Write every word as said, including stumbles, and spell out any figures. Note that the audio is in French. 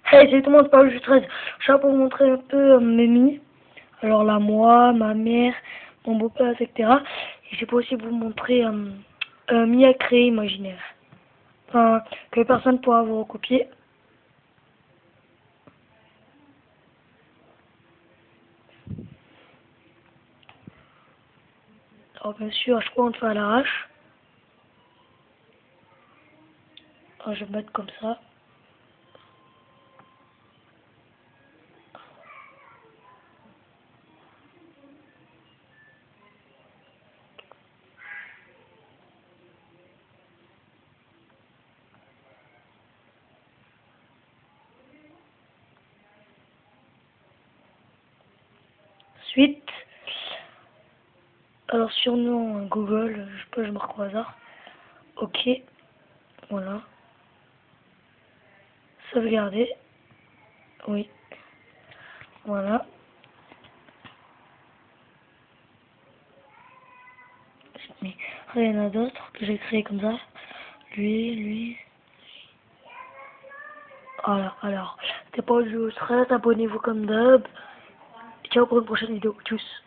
Hey, salut tout le monde, c'est pas je suis treize. Je suis là pour vous montrer un peu euh, mes mi. Alors là, moi, ma mère, mon beau-père, et cetera. Et je peux aussi vous montrer euh, un mi à créer imaginaire. Enfin, que personne ne pourra vous recopier. Alors bien sûr, je crois qu'on le fait à l'arrache. Alors, je vais mettre comme ça. Ensuite, alors surnom euh, Google, je sais pas, je marque au hasard. Ok, voilà. Sauvegarder. Oui, voilà. Mais rien d'autre que j'ai créé comme ça. Lui, lui. Alors, alors, t'es pas au stress, abonnez-vous comme d'hab. Ciao pour une prochaine vidéo. Tchuss.